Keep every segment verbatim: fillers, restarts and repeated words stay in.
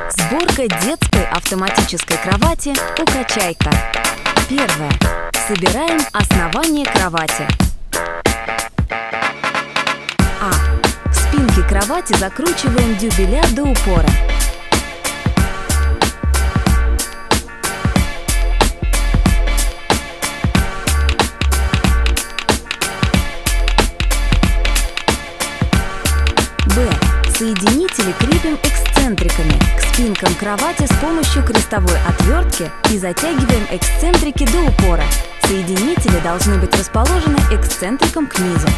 Сборка детской автоматической кровати «Укачайка». Первое. Собираем основание кровати. А. В спинке кровати закручиваем дюбеля до упора. Б. Соединители крепим эксцентриками к спинкам кровати с помощью крестовой отвертки и затягиваем эксцентрики до упора. Соединители должны быть расположены эксцентриком к низу.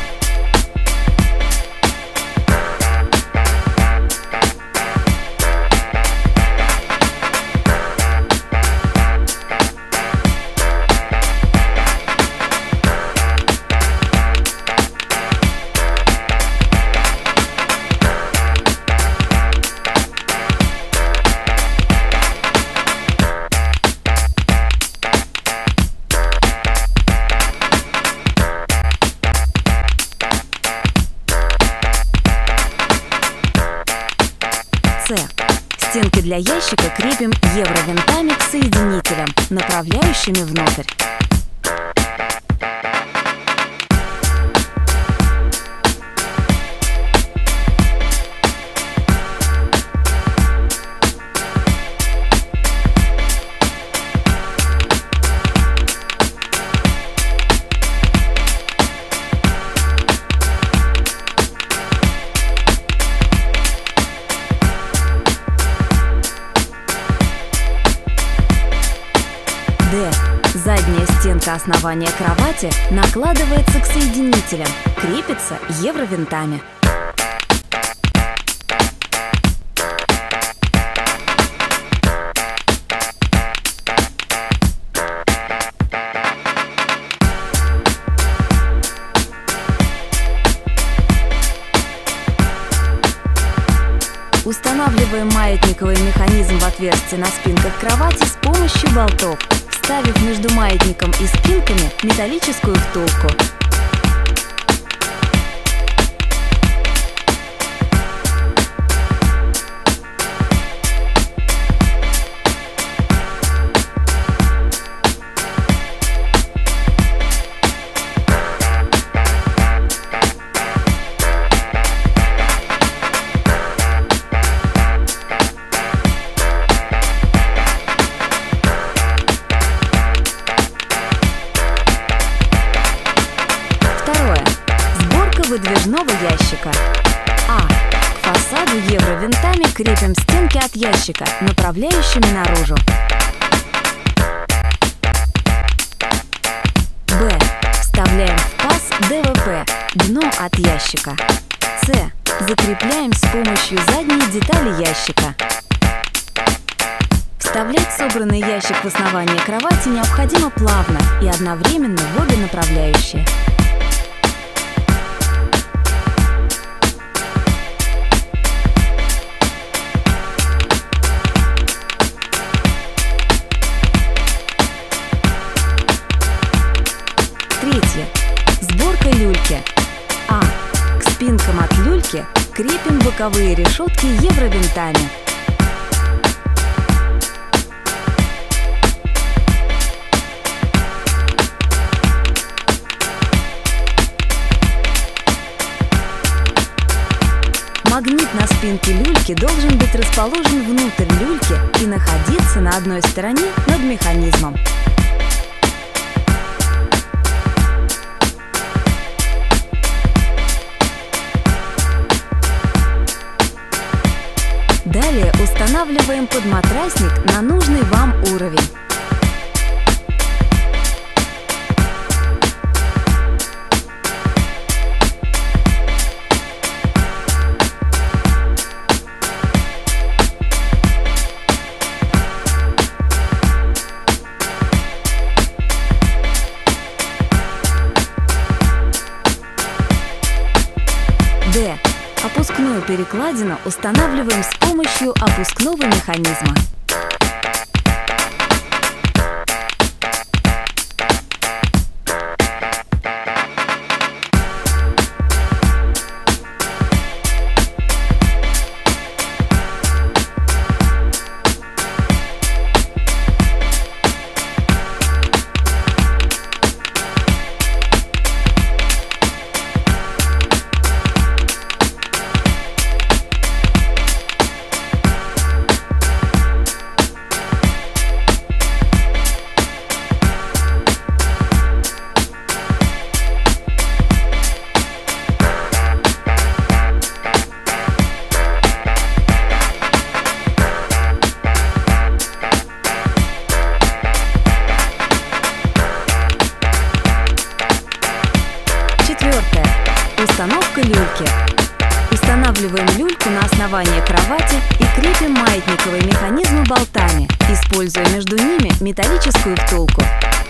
Стенки для ящика крепим евровинтами к соединителям, направляющими внутрь. Д. Задняя стенка основания кровати накладывается к соединителям, крепится евровинтами. Устанавливаем маятниковый механизм в отверстие на спинках кровати с помощью болтов, вставив между маятником и спинками металлическую втулку. Выдвижного ящика. А. К фасаду евровинтами крепим стенки от ящика, направляющими наружу. Б. Вставляем в паз ДВП, дно от ящика. С. Закрепляем с помощью задней детали ящика. Вставлять собранный ящик в основание кровати необходимо плавно и одновременно в обе направляющие. Третье. Сборка люльки. А. К спинкам от люльки крепим боковые решетки евровинтами. Магнит на спинке люльки должен быть расположен внутрь люльки и находиться на одной стороне над механизмом. Далее устанавливаем подматрасник на нужный вам уровень. Д. Опускную перекладину устанавливаем с помощью опускного механизма. люльке. Устанавливаем люльку на основание кровати и крепим маятниковые механизмы болтами, используя между ними металлическую втулку.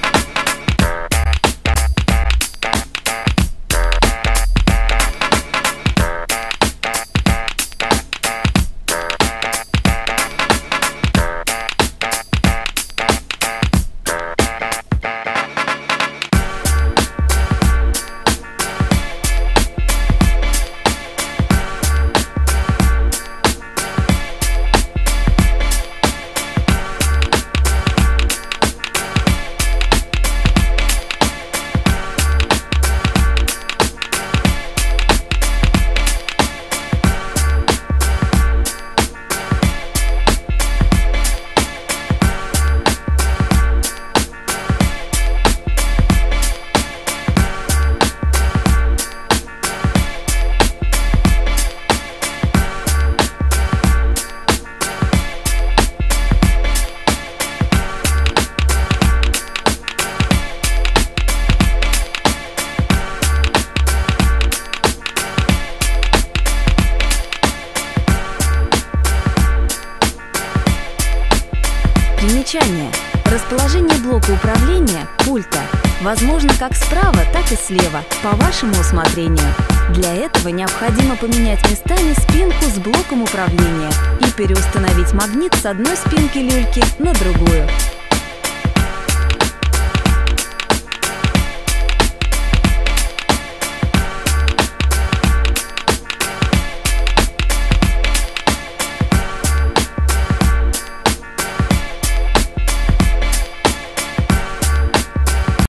Примечание. Расположение блока управления, пульта, возможно как справа, так и слева, по вашему усмотрению. Для этого необходимо поменять местами спинку с блоком управления и переустановить магнит с одной спинки люльки на другую.